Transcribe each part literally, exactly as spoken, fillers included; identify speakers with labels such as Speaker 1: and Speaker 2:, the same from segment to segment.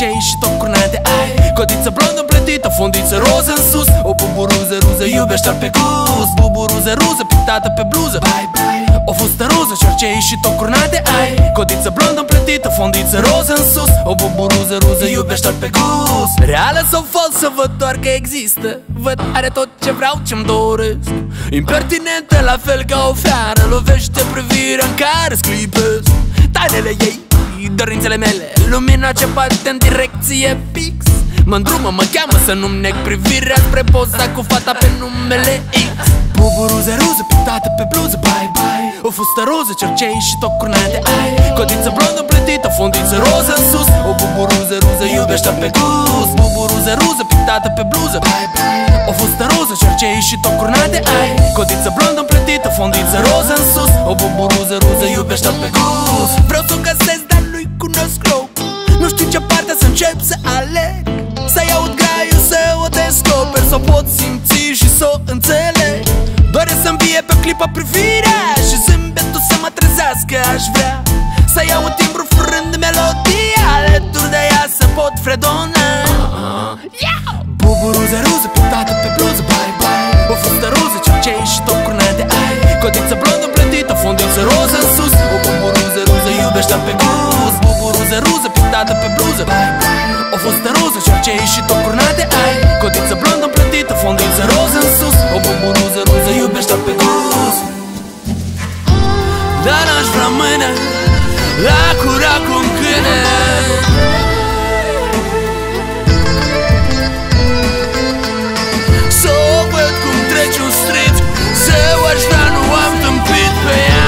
Speaker 1: cercei și tot curnate ai. Codiță blondă plătită, fundiță roză în sus. O buburuză ruză iubește-l pe gust. Buburuză ruză pictată pe bluză, bye bye. O fustă roză, cercei și tot curnate ai. Codiță blondă plătită, fundiță roză în sus. O buburuză ruză iubește-l pe gust. Reală sau falsă, văd doar că există. Văd, are tot ce vreau, ce-mi doresc. Impertinentă, la fel ca o fiară. Lovește privirea în care sclipesc. Tainele ei, dorințele mele, lumina ce bate în direcție fix. Mă îndrumă, mă cheamă să nu-mi neg privirea spre poza cu fata pe numele X. Buburuză ruză pictată pe bluză, bye bye. O fustă roză, cercei și tot curnate ai. Codiță blondă plătită, fundiță roză în sus. O buburuză ruză iubește-l pe gust. Buburuză ruză pictată pe bluză, bye bye. O fustă roză, cercei și tot curnate ai. Codiță blondă plătită, fundiță roză în sus. O buburuză ruză iubește-l pe gust. Vreau să o găsesc, dar nu-i cunosc locul. Nu știu ce parte să încep să aleg. Să-i aud graiul, să o descoper, să o pot simți și să o înțeleg. Doar să-mi vie pe clipa privirea și zâmbetul să mă trezească, aș vrea. Să iau un timbru frând melodie, alături de ea să pot fredona. Buburuză ruză pictată pe bluză, bye bye. O fustă roză, cercei și tot curnate ai. Codiță blondă plătită, fundiță roză în sus. O buburuză ruză iubește-l pe gust. Buburuză ruză pictată pe bluză, bye bye. O fustă roză, cercei și tot curnate ai. Codiță blondă plătită, fundiță roză în sus. O buburuză ruză iubește-l pe gust. Dar aș vrea mâine la cura cu un câine. Să o văd cum trece un street, să o aș vrea, nu am tâmpit pe ea.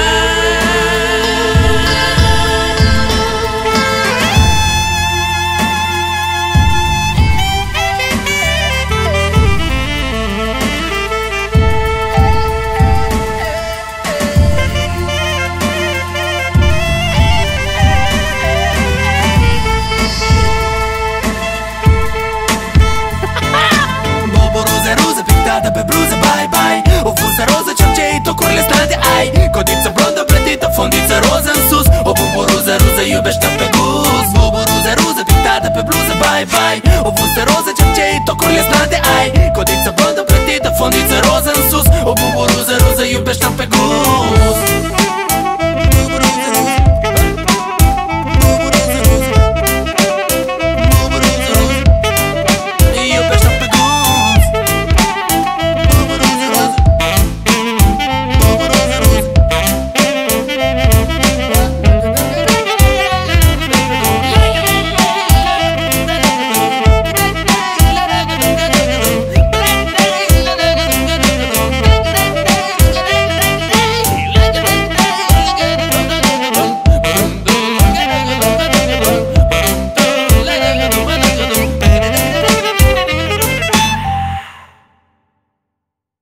Speaker 1: Pe bluză, bye bye. O fustă roză, cercei, tocurile stante ai. Codiță blondă plătită, fundiță roză în sus. O buburuză ruză iubește-l pe gust. Buburuză ruză pictată pe bluză, bye bye. O fustă roză, cercei, tocurile stante ai. Codiță blondă plătită, fundiță roză în sus. O buburuză ruză iubește-l pe gust.